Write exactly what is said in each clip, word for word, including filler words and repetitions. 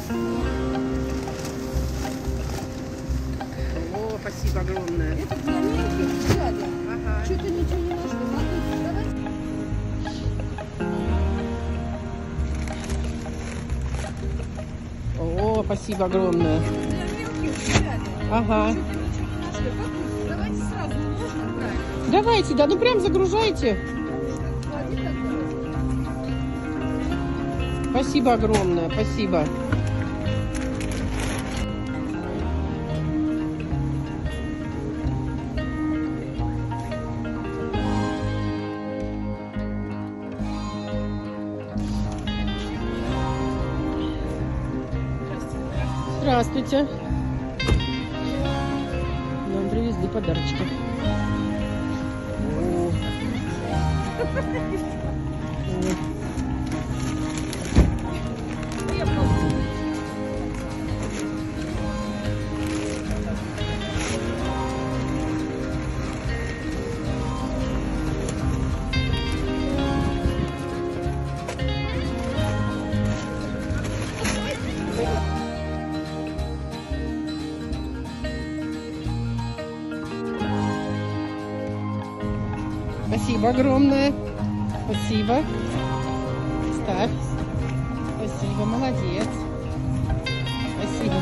О, спасибо огромное. Это для мелких взяли. Ага. Что-то ничего не нашло. Давайте. О, спасибо огромное. Это для мелких взяли. Ага. Что-то ничего не нашли. Как? Давайте сразу можно брать. Давайте, да, ну прям загружайте. Клади тогда. Спасибо огромное, спасибо. Здравствуйте. Нам привезли подарочки. О. Спасибо огромное. Спасибо. Ставь. Спасибо, молодец. Спасибо.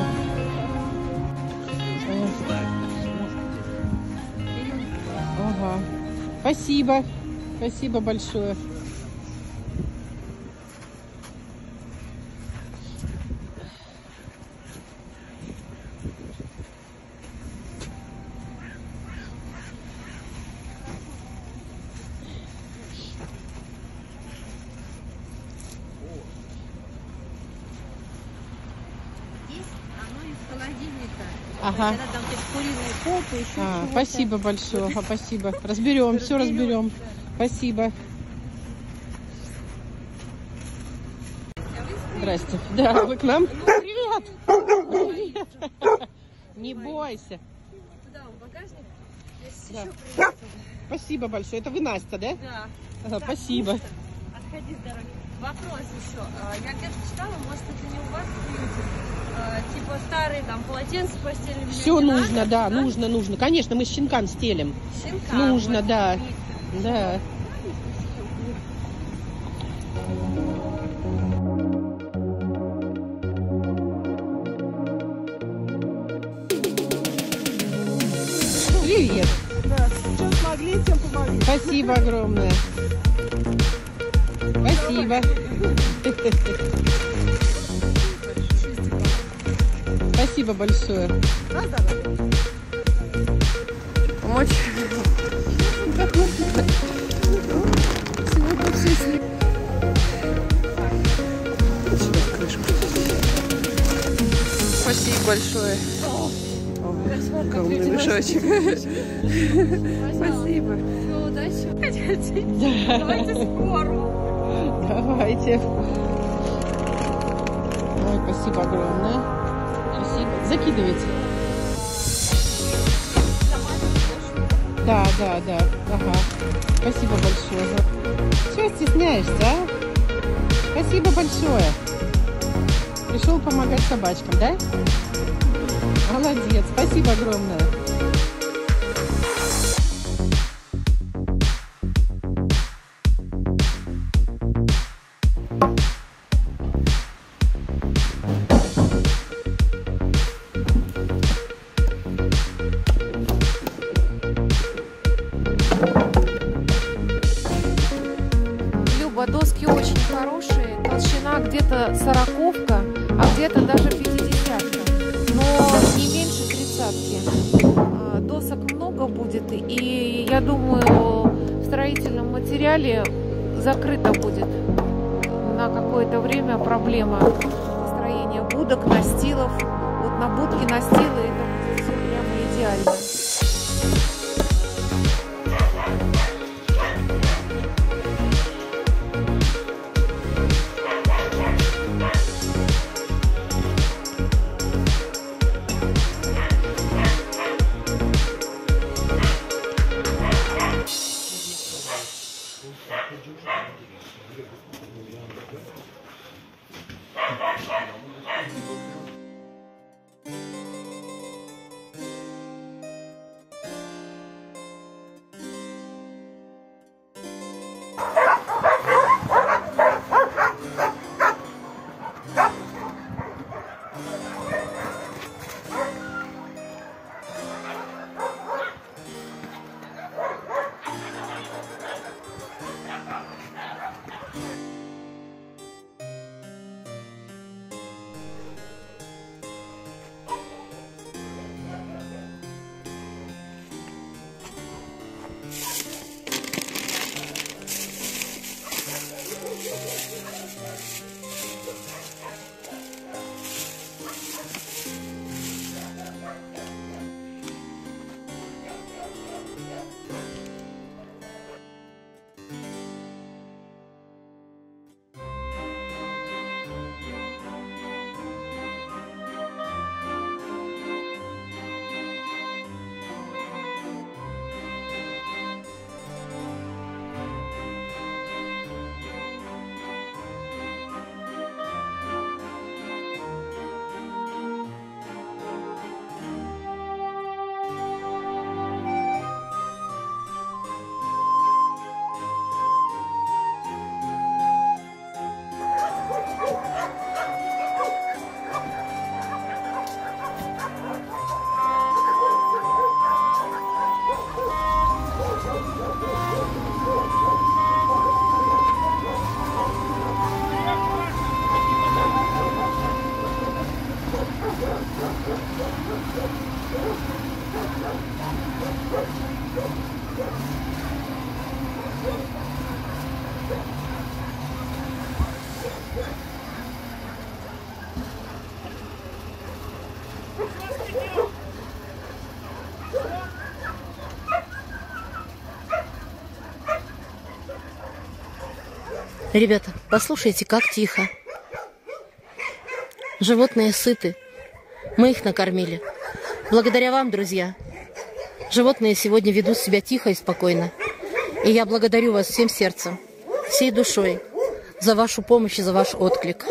Ага. Спасибо. Спасибо большое. Ага. Там куриные попы, еще А, спасибо большое. Ага, спасибо. Разберем, все разберем. Спасибо. Здрасте. Да, вы к нам? Привет. Привет. Не бойся. Куда он, багажник? Да. Спасибо большое. Это вы Настя, да? Да. Ага, спасибо. Отходи с дороги. Вопрос еще. Я где-то читала, может, это не у вас в приюте, типа старые там полотенца постельные. Все нужно, да, нужно, нужно. Конечно, мы щенкам стелим. Щенкам. Нужно, вот, да. видите. Да. Привет. Да, чем смогли, тем помогли. Спасибо огромное. Спасибо. Спасибо большое. Помочь? Сегодня все снег. Спасибо большое. Огромный мешочек. Спасибо. Все, удачи. Да. Давайте скоро. Давайте. Ой, спасибо огромное. Спасибо. Закидывайте. Да, да, да. Ага. Спасибо большое. Чего стесняешься, а? Спасибо большое. Пришел помогать собачкам, да? Молодец. Спасибо огромное. Люба, доски очень хорошие, толщина где-то сороковка, а где-то даже пятидесятка, но не меньше тридцатки. А, Досок много будет, и я думаю, в строительном материале закрыта будет на какое-то время проблема строения будок, настилов. Вот на будке, настилы это будет все прямо идеально. Thank you. Ребята, послушайте, как тихо. Животные сыты. Мы их накормили. Благодаря вам, друзья, животные сегодня ведут себя тихо и спокойно. И я благодарю вас всем сердцем, всей душой за вашу помощь и за ваш отклик.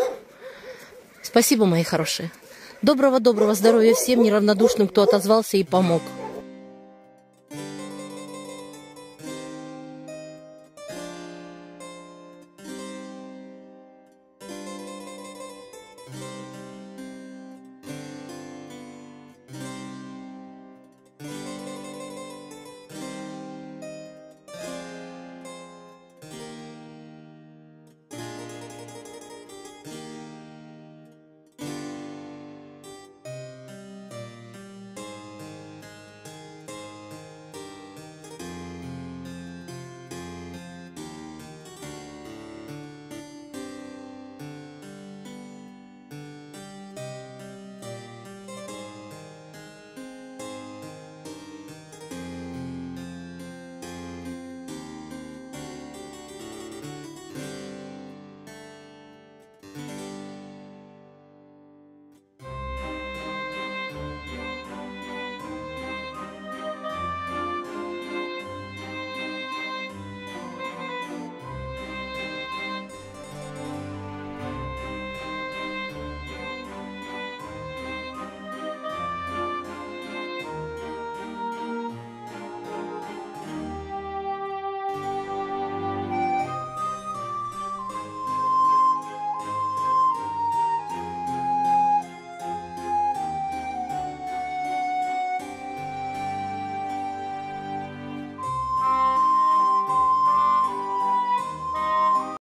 Спасибо, мои хорошие. Доброго-доброго здоровья всем неравнодушным, кто отозвался и помог.